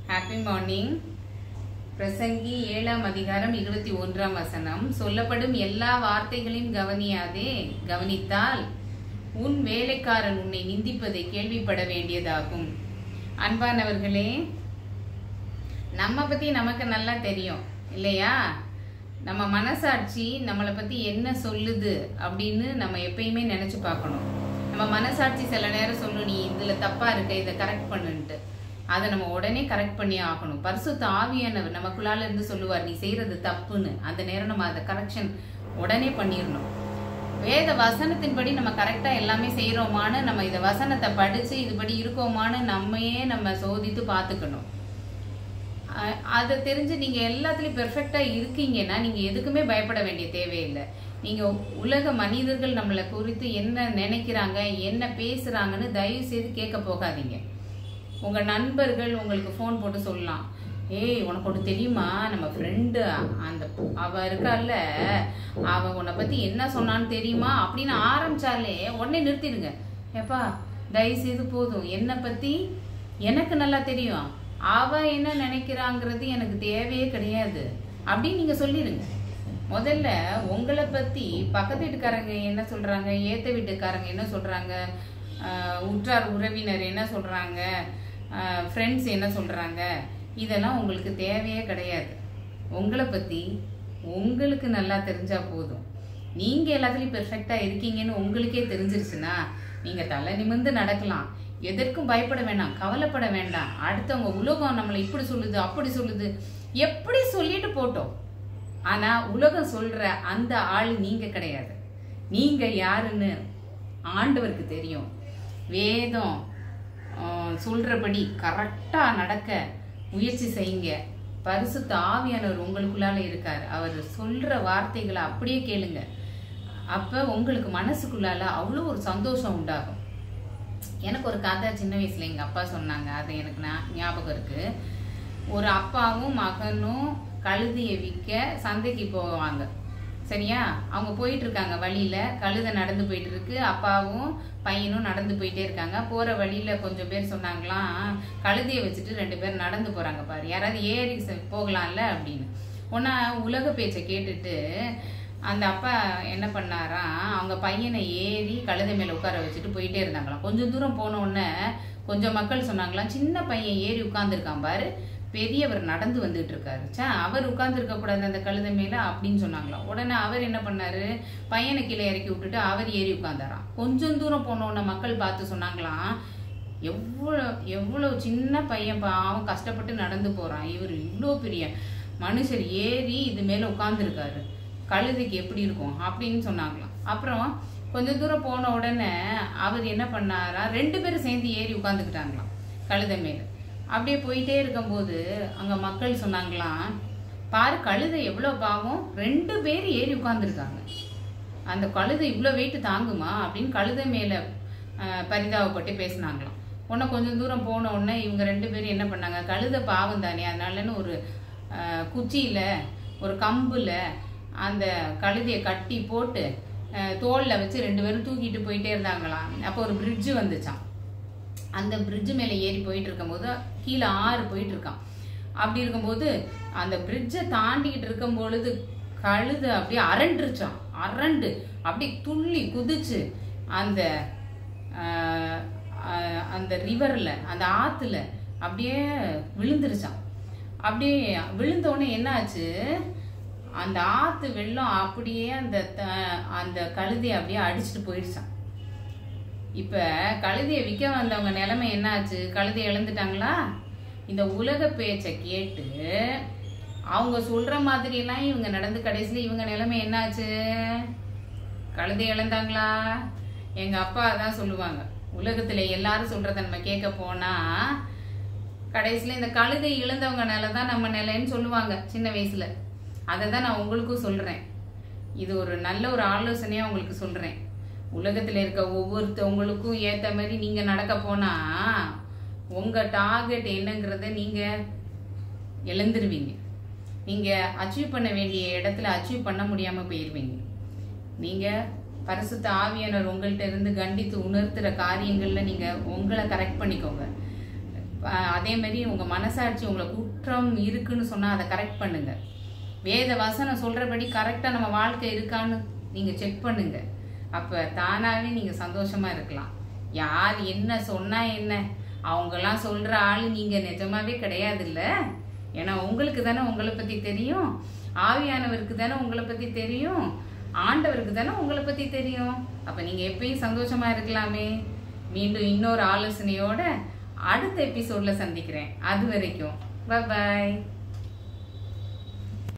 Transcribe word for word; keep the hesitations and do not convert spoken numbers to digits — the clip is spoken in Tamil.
Happy morning. பிரசங்கி ஏழாம் அதிகாரம் இருபத்தி ஒன்றாம் வசனம். சொல்லப்படும் எல்லா வார்த்தைகளையும் கவனியாதே, கவனித்தால் உன் வேலைக்காரன் உன்னை நிந்திப்பதை கேள்விப்பட வேண்டியதாகும். அன்பானவர்களே, நம்ம பத்தி நமக்கு நல்லா தெரியும் இல்லையா? நம்ம மனசாட்சி நம்மளை பத்தி என்ன சொல்லுது அப்படின்னு நம்ம எப்பயுமே நினைச்சு பார்க்கணும். நம்ம மனசாட்சி சில நேரம் சொல்லும், நீ இதுல தப்பா இருக்க, இதை கரெக்ட் பண்ணுன்ட்டு. அதை நம்ம உடனே கரெக்ட் பண்ணி ஆகணும். பரிசுத்த ஆவியானவர் நமக்குள்ளால இருந்து சொல்லுவார், நீ செய்யறது தப்புன்னு. அந்த நேரம் நம்ம அதை கரெக்ஷன் உடனே பண்ணிடணும். வேத வசனத்தின்படி நம்ம கரெக்டா எல்லாமே செய்யறோமான்னு நம்ம இதை வசனத்தை படிச்சு இதுபடி இருக்கோமான்னு நம்மையே நம்ம சோதித்து பார்த்துக்கணும். அதை தெரிஞ்சு நீங்க எல்லாத்துலயும் பெர்ஃபெக்டா இருக்கீங்கன்னா நீங்க எதுக்குமே பயப்பட வேண்டிய தேவையில்லை. நீங்க உலக மனிதர்கள் நம்மளை குறித்து என்ன நினைக்கிறாங்க, என்ன பேசுறாங்கன்னு தயவு செய்து கேட்க போகாதீங்க. உங்க நண்பர்கள் உங்களுக்கு போன் போட்டு சொல்லலாம், ஏய் உனக்கு ஒன்று தெரியுமா, நம்ம ஃப்ரெண்டு அந்த அவ இருக்கால, அவ உன்னை பத்தி என்ன சொன்னான்னு தெரியுமா அப்படின்னு ஆரம்பிச்சாலே உடனே நிறுத்திடுங்க. ஏப்பா தயவு செய்து போதும், என்னை பத்தி எனக்கு நல்லா தெரியும், அவ என்ன நினைக்கிறாங்கிறது எனக்கு தேவையே கிடையாது அப்படின்னு நீங்க சொல்லிடுங்க. முதல்ல உங்களை பத்தி பக்கத்து வீட்டுக்காரங்க என்ன சொல்றாங்க, ஏத்த வீட்டுக்காரங்க என்ன சொல்றாங்க, உற்றார் உறவினர் என்ன சொல்றாங்க, ஃப்ரெண்ட்ஸ் என்ன சொல்றாங்க, இதெல்லாம் உங்களுக்கு தேவையே கிடையாது. உங்களை பத்தி உங்களுக்கு நல்லா தெரிஞ்சா போதும். நீங்க எல்லாத்துலயும் பெர்ஃபெக்டா இருக்கீங்கன்னு உங்களுக்கே தெரிஞ்சிருச்சுன்னா நீங்க தலை நிமிர்ந்து நடக்கலாம். எதற்கும் பயப்பட வேண்டாம், கவலைப்பட வேண்டாம். அடுத்தவங்க உலகம் நம்மளை இப்படி சொல்லுது அப்படி சொல்லுது, எப்படி சொல்லிட்டு போட்டோம். ஆனா உலகம் சொல்ற அந்த ஆள் நீங்க கிடையாது. நீங்க யாருன்னு ஆண்டவருக்கு தெரியும். வேதம் சொல்றபடி கரெக்டா நடக்க முயற்சி செய்யுங்க. பரிசுத்த ஆவியானவர் உங்களுக்குள்ளால இருக்காரு. அவர் சொல்ற வார்த்தைகளை அப்படியே கேளுங்க. அப்ப உங்களுக்கு மனசுக்குள்ளால அவ்வளோ ஒரு சந்தோஷம் உண்டாகும். எனக்கு ஒரு கதை சின்ன வயசுல எங்க அப்பா சொன்னாங்க, அது எனக்கு ஞாபகம் இருக்கு. ஒரு அப்பாவும் மகனும் கழுதையை விற்க சந்தைக்கு போவாங்க. சரியா? அவங்க போயிட்டு இருக்காங்க, வழியில கழுதை நடந்து போயிட்டு இருக்கு, அப்பாவும் பையனும் நடந்து போயிட்டே இருக்காங்க. போற வழியில கொஞ்சம் பேர் சொன்னாங்களாம், கழுதையை வச்சுட்டு ரெண்டு பேர் நடந்து போறாங்க பாரு, யாராவது ஏறி போகலாம்ல அப்படின்னு. ஒன்னா உலக பேச்சை கேட்டுட்டு அந்த அப்பா என்ன பண்ணாராம், அவங்க பையனை ஏறி கழுதை மேல உட்கார வச்சுட்டு போயிட்டே இருந்தாங்களாம். கொஞ்சம் தூரம் போன உடனே கொஞ்சம் மக்கள் சொன்னாங்களாம், சின்ன பையன் ஏறி உட்கார்ந்துருக்கான் பாரு, பெரியவர் நடந்து வந்துட்டு இருக்காரு, சே அவர் உட்கார்ந்து இருக்க கூடாது அந்த கழுதை மேல அப்படின்னு சொன்னாங்களாம். உடனே அவர் என்ன பண்ணாரு, பையனை கீழே இறக்கி விட்டுட்டு அவர் ஏறி உட்கார்ந்தாராம். கொஞ்சம் தூரம் போன உடனே மக்கள் பார்த்து சொன்னாங்களாம், எவ்வளவு எவ்வளவு சின்ன பையன் அவன் கஷ்டப்பட்டு நடந்து போறான், இவர் இவ்வளோ பெரிய மனுஷர் ஏறி இது மேல உட்கார்ந்துருக்காரு, கழுதைக்கு எப்படி இருக்கும் அப்படின்னு சொன்னாங்களாம். அப்புறம் கொஞ்சம் தூரம் போன உடனே அவர் என்ன பண்ணாரா, ரெண்டு பேரும் சேர்ந்து ஏறி உட்கார்ந்துக்கிட்டாங்களாம் கழுதை மேல. அப்படியே போயிட்டே இருக்கும்போது அங்க மக்கள் சொன்னாங்களாம், பாரு கழுதை எவ்வளவு பாவம், ரெண்டு பேர் ஏறி உட்கார்ந்துருக்காங்க, அந்த கழுதை இவ்வளவு வெயிட் தாங்குமா அப்படின்னு கழுதை மேல பரிதாபப்பட்டு பேசினாங்களாம். உடனே கொஞ்சம் தூரம் போன உடனே இவங்க ரெண்டு பேரும் என்ன பண்ணாங்க, கழுதை பாவம் தானே அதனாலன்னு ஒரு குச்சியில ஒரு கம்புல அந்த கழுதையை கட்டி போட்டு தோல்ல வச்சு ரெண்டு பேரும் தூக்கிட்டு போயிட்டே இருந்தாங்களாம். அப்போ ஒரு பிரிட்ஜு வந்துச்சான். அந்த பிரிட்ஜு மேல ஏறி போயிட்டு இருக்கும் போது கீழே ஆறு போயிட்டு இருக்கான். அப்படி இருக்கும்போது அந்த பிரிட்ஜை தாண்டிக்கிட்டு இருக்கும் பொழுது கழுது அப்படியே அரண்டுருச்சான். அரண்டு அப்படியே துள்ளி குதிச்சு அந்த அந்த ரிவர்ல அந்த ஆத்துல அப்படியே விழுந்துருச்சான். அப்படியே விழுந்தோடனே என்ன ஆச்சு, அந்த ஆத்து வெள்ளம் அப்படியே அந்த அந்த கழுதையை அப்படியே அடிச்சுட்டு போயிடுச்சான். இப்ப கழுதையை விற்க வந்தவங்க நிலைமை என்ன ஆச்சு, கழுதையை இழந்துட்டாங்களா? இந்த உலக பேச்சை கேட்டு அவங்க சொல்ற மாதிரி எல்லாம் இவங்க நடந்து கடைசியில இவங்க நிலைமை என்ன ஆச்சு, கழுதை இழந்தாங்களா? எங்க அப்பா தான் சொல்லுவாங்க, உலகத்துல எல்லாரும் சொல்றத நம்ம கேட்க போனா கடைசியில இந்த கழுதை இழந்தவங்க நிலைதான் நம்ம நிலைன்னு சொல்லுவாங்க சின்ன வயசுல. அதை தான் நான் உங்களுக்கும் சொல்றேன். இது ஒரு நல்ல ஒரு ஆலோசனையா உங்களுக்கு சொல்றேன். உலகத்துல இருக்க ஒவ்வொருத்தவங்களுக்கும் ஏத்த மாதிரி நீங்க நடக்க போனா உங்க டார்கெட் என்னங்கிறத நீங்க இழந்துருவீங்க. நீங்க அச்சீவ் பண்ண வேண்டிய இடத்துல அச்சீவ் பண்ண முடியாம போயிருவீங்க. நீங்க பரிசுத்த ஆவியானவர் உங்கள்கிட்ட இருந்து கண்டித்து உணர்த்துற காரியங்கள்ல நீங்க உங்களை கரெக்ட் பண்ணிக்கோங்க. அதே மாதிரி உங்கள் மனசாட்சி உங்களை குற்றம் இருக்குன்னு சொன்னால் அதை கரெக்ட் பண்ணுங்க. வேத வசனம் சொல்கிறபடி கரெக்டாக நம்ம வாழ்க்கை இருக்கான்னு நீங்கள் செக் பண்ணுங்க. அப்போ தானாகவே நீங்கள் சந்தோஷமாக இருக்கலாம். யார் என்ன சொன்னால் என்ன, அவங்கெல்லாம் சொல்கிற ஆள் நீங்கள் நிஜமாவே கிடையாது இல்லை. ஏன்னா உங்களுக்கு தானே உங்களை பற்றி தெரியும், ஆவியானவருக்கு தானே உங்களை பற்றி தெரியும், ஆண்டவருக்கு தானே உங்களை பற்றி தெரியும். அப்போ நீங்கள் எப்பயும் சந்தோஷமாக இருக்கலாமே. மீண்டும் இன்னொரு ஆலோசனையோட அடுத்த எபிசோடில் சந்திக்கிறேன். அது வரைக்கும் பாய்.